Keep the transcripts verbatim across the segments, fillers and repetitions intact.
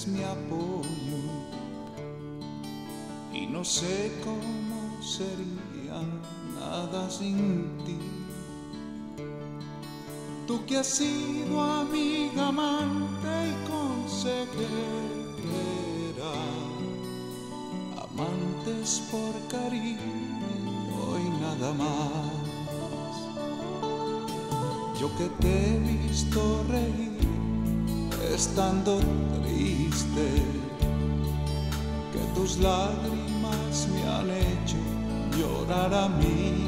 eres mi apoyo y no sé cómo sería nada sin ti. Tú que has sido amiga, amante y consejera, amantes por cariño y nada más. Yo que te he visto reír estando triste, que tus lágrimas me han hecho llorar a mí.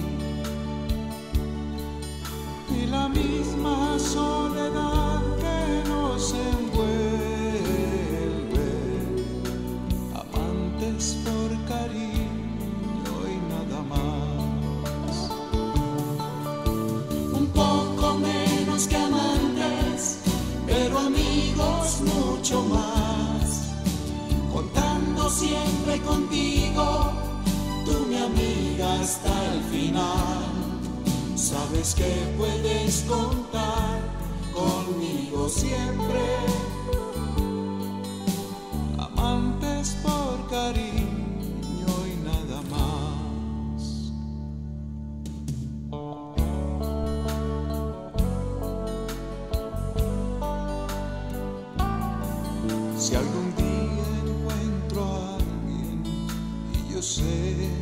Y la misma soledad que nos envuelve, amantes por cariño y nada más. Un poco menos que amantes, pero amigos mucho más. Contando siempre contigo, tú mi amiga hasta el final. Sabes que puedes contar conmigo siempre. Amantes por cariño y nada más. Si algún día encuentro a alguien, y yo sé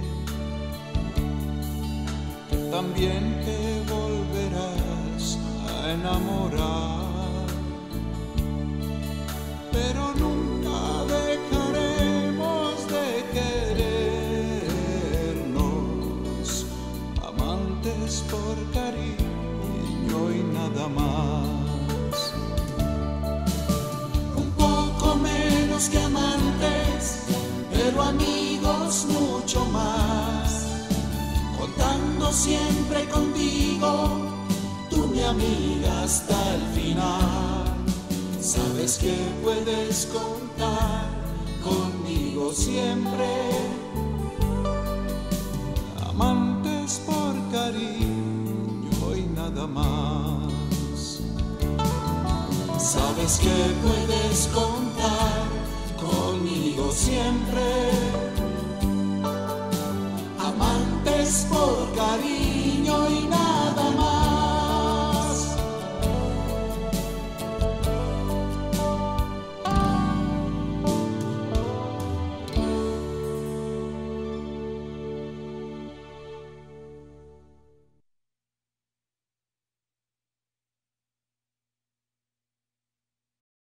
que también te volverás a enamorar, pero nunca dejaremos de querernos, amantes por cariño y nada más. Un poco menos que amantes, pero amigos mucho más. Contando siempre contigo, tú mi amiga hasta el final. Sabes que puedes contar conmigo siempre. Amantes por cariño y nada más. Sabes que puedes contar conmigo siempre. Amantes por cariño.